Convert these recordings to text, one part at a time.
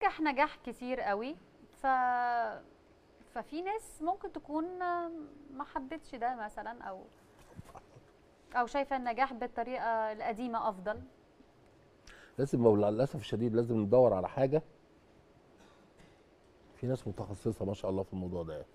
بتنجح نجاح كتير قوي، ففي ناس ممكن تكون ما حبتش ده مثلا، او شايفه النجاح بالطريقه القديمه افضل. لازم للاسف الشديد لازم ندور على حاجه، في ناس متخصصه ما شاء الله في الموضوع ده يعني.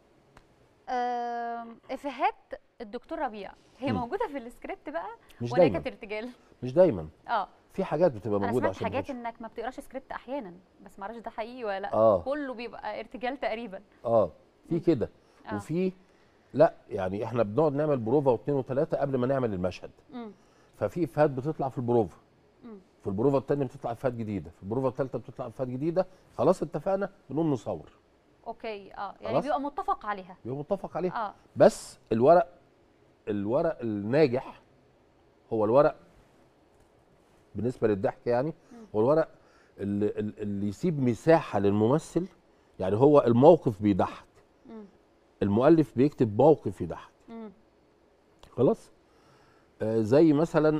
افيهات الدكتور ربيع هي موجوده في السكريبت بقى مش ولا دايما، كانت ارتجال؟ مش دايما. اه في حاجات بتبقى انا موجوده سمعت عشان حاجات نخش. انك ما بتقراش سكريبت احيانا، بس ما اعرفش ده حقيقي ولا لا. اه كله بيبقى ارتجال تقريبا. في كده. اه وفي لا يعني احنا بنقعد نعمل بروفا واثنين وثلاثه قبل ما نعمل المشهد. ففي افيهات بتطلع في البروفا، في البروفا الثانيه بتطلع افيهات جديده، في البروفا الثالثه بتطلع افيهات جديده. خلاص اتفقنا بنقوم نصور. اوكي. يعني خلاص بيبقى متفق عليها. بيبقى متفق عليها. اه بس الورق الناجح هو الورق بالنسبه للضحك يعني، هو الورق اللي يسيب مساحه للممثل. يعني هو الموقف بيضحك، المؤلف بيكتب موقف يضحك. خلاص. زي مثلا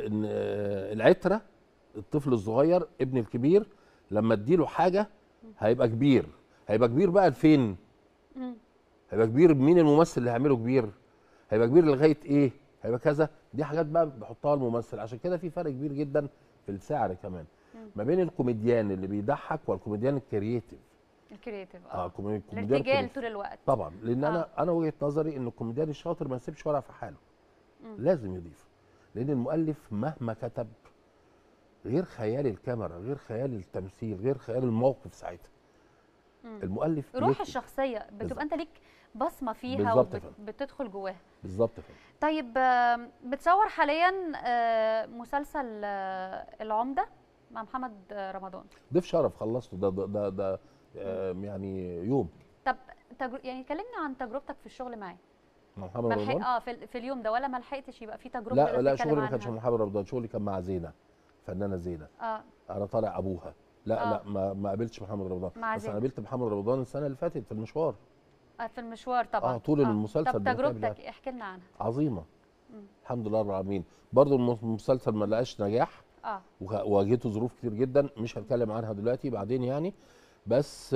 العترة، الطفل الصغير ابن الكبير لما اديله حاجه هيبقى كبير. هيبقى كبير بقى لفين؟ هيبقى كبير، مين الممثل اللي هيعمله كبير؟ هيبقى كبير لغايه ايه؟ هيبقى كذا. دي حاجات بقى بيحطها الممثل. عشان كده في فرق كبير جدا في السعر كمان ما بين الكوميديان اللي بيضحك والكوميديان الكرييتيف. الكرييتيف. الكوميديان الارتجال طول الوقت. طبعا، لان انا وجهه نظري ان الكوميديان الشاطر ما يسيبش ورقه في حاله. لازم يضيف. لان المؤلف مهما كتب غير خيال الكاميرا، غير خيال التمثيل، غير خيال الموقف ساعتها. المؤلف روح الشخصيه بتبقى انت ليك بصمه فيها وبتدخل جواها. بالظبط. طيب بتصور حاليا مسلسل العمده مع محمد رمضان. ضيف شرف خلصته ده يعني يوم. طب يعني كلمنا عن تجربتك في الشغل معاه. مع محمد رمضان في اليوم ده، ولا ما لحقتش يبقى في تجربه؟ لا شغلي ما كانش مع محمد رمضان، شغلي كان مع زينه، فنانه زينه. انا طالع ابوها. لا ما قابلتش محمد رمضان، بس انا قابلت محمد رمضان السنه اللي فاتت في المشوار. في المشوار طبعا. طول المسلسل. طب تجربتك احكي لنا عنها. عظيمه. الحمد لله رب العالمين. برضو المسلسل ما لقاش نجاح. وواجهته ظروف كتير جدا مش هتكلم عنها دلوقتي، بعدين يعني. بس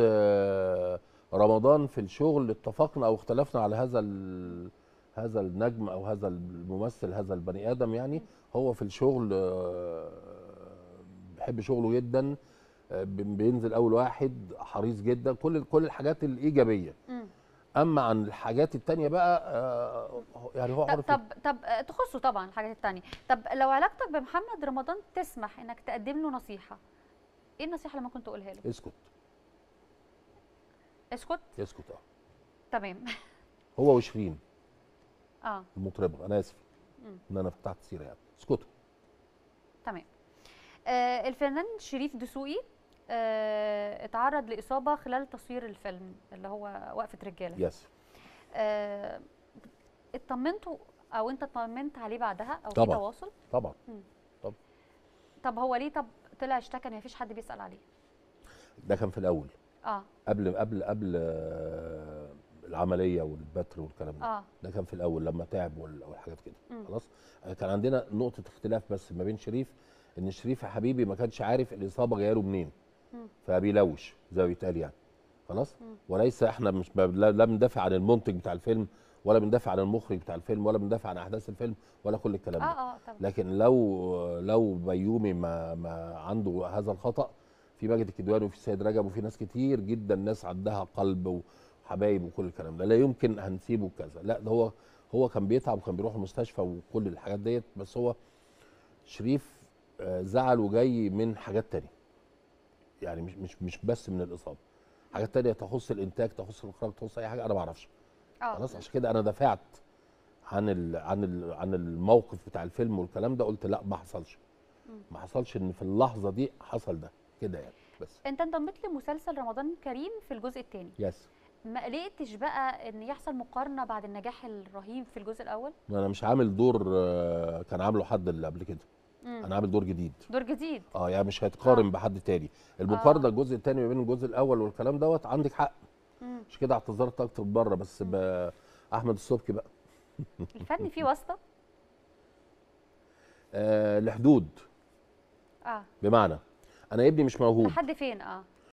رمضان في الشغل اتفقنا او اختلفنا على هذا النجم او هذا الممثل، هذا البني ادم يعني. هو في الشغل بيحب شغله جدا، بينزل اول واحد، حريص جدا، كل الحاجات الايجابيه. اما عن الحاجات التانية بقى يعني هو عارف. طب تخصه طبعا الحاجات التانية. طب لو علاقتك بمحمد رمضان تسمح انك تقدم له نصيحه، ايه النصيحه اللي ممكن تقولها له؟ اسكت. اسكت. تمام. هو وشيرين المطربه، انا اسف ان انا فتحت سيره يعني. اسكتوا. تمام. الفنان شريف دسوقي اتعرض لاصابه خلال تصوير الفيلم اللي هو وقفه رجاله. يس. اطمنتوا او انت اطمنت عليه بعدها او طبعا. في تواصل؟ طبعا. طب هو ليه طلع اشتكى ان مفيش حد بيسال عليه؟ ده كان في الاول. قبل العمليه والبتر والكلام ده. ده كان في الاول لما تعب والحاجات كده. خلاص. كان عندنا نقطه اختلاف بس ما بين شريف، ان شريف يا حبيبي ما كانش عارف الاصابه جايه له منين، فبيلوش زي ما بيتقال يعني. خلاص. وليس احنا مش لا بندافع عن المنتج بتاع الفيلم، ولا بندافع عن المخرج بتاع الفيلم، ولا بندافع عن احداث الفيلم، ولا كل الكلام ده. لكن لو بيومي ما عنده هذا الخطا، في ماجد الكدواني وفي سيد رجب وفي ناس كتير جدا، ناس عندها قلب وحبايب وكل الكلام ده، لا يمكن هنسيبه كذا. لا، ده هو كان بيتعب وكان بيروح المستشفى وكل الحاجات ديت. بس هو شريف زعل وجاي من حاجات تانية يعني، مش بس من الاصابه، حاجات تانية تخص الانتاج، تخص الاخراج، تخص اي حاجه انا ما اعرفش. خلاص. عشان كده انا دافعت عن الموقف بتاع الفيلم والكلام ده. قلت لا، ما حصلش ان في اللحظه دي حصل ده كده يعني. بس انت انضميت لمسلسل رمضان كريم في الجزء الثاني. يس. ما قلقتش بقى ان يحصل مقارنه بعد النجاح الرهيب في الجزء الاول؟ انا مش عامل دور كان عامله حد اللي قبل كده. انا عامل دور جديد. يعني مش هيتقارن بحد تاني. المقارنه الجزء الثاني ما بين الجزء الاول والكلام دوت عندك حق. مش كده، اعتذرت اكتر بره، بس احمد السبكي بقى. الفن فيه واسطه لحدود. بمعنى انا ابني مش موهوب لحد فين؟